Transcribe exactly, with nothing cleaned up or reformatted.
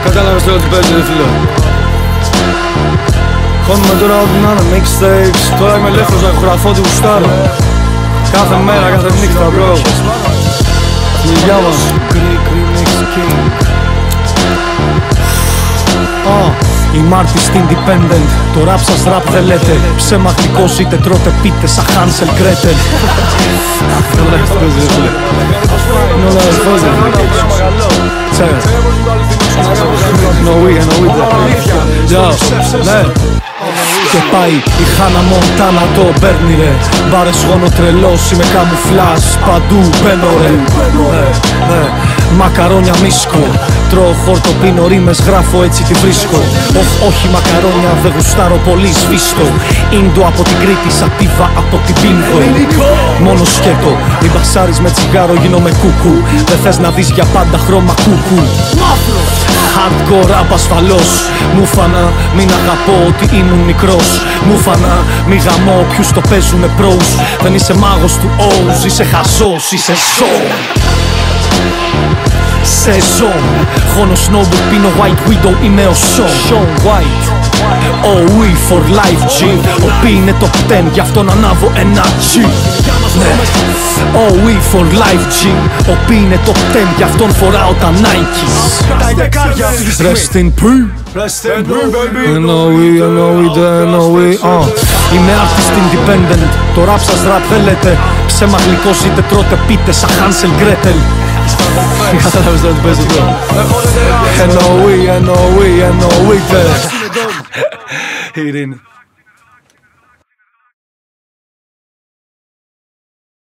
Κατάλαβες τώρα τι παίζει ρε φίλε. Χώνουμε τώρα ό,τι να είναι mixtapes. Τώρα είμαι ελεύθερος να γραφώ ό,τι γουστάρω. Κάθε μέρα, κάθε νύχτα bro. Στην υγειά μας. Είμαι artist independent, το rap σας rap δεν λέτε. Ψέμα γλυκός είτε τρώτε πείτε σαν Hansel Gretel. Όλα έτσι παίζει ρε φίλε. Όλα έτσι παίζει. Τσέρ. Εννοεί, εννοείται. Ναι. Και πάει η Χάνα Μοντάνα το παίρνει ρε. Μπάρες γόνο τρελός, είμαι καμουφλάζ, παντού μπαίνω ρε. Ναι, ναι, μακαρόνια μίσκο. Τρώω χόρτο, πίνω ρήμες, γράφω έτσι τη βρίσκω. Οχ, όχι μακαρόνια, δεν γουστάρω πολύ σβήστο. Ίντο από την Κρήτη, σατίβα από την Πίνδο. Μόνο σκέτο, μην πασάρεις με τσιγάρο, γίνομαι κούκου. Δεν θες να δεις για πάντα χρώμα κούκου. Hardcore rap ασφαλώς. Μου φανά μην αγαπώ ότι ήμουν μικρός. Μου φανά μη γαμώ ποιους το παίζουνε pros. Δεν είσαι μάγος του O's, είσαι χαζός, είσαι ζώο. Σεζόν, χώνω snowboard, πίνω White Widow, είμαι ο Sean Sean White. Ο we for life G. Ο P είναι top ten, γι' αυτόν ανάβω ένα G. Ναι, ο we for life G. Ο P είναι top ten, γι' αυτόν φοράω τα Nikes. Rest in peace. Εννοεί, εννοείται, εννοεί. Είμαι artist independent, το rap σας rap δεν λέτε. Ψέμα γλυκός είτε τρώτε πείτε σαν Hansel Gretel. Κατάλαβες τώρα τι παίζει τώρα. Εννοεί, εννοεί, εννοείται. Ειρήνη.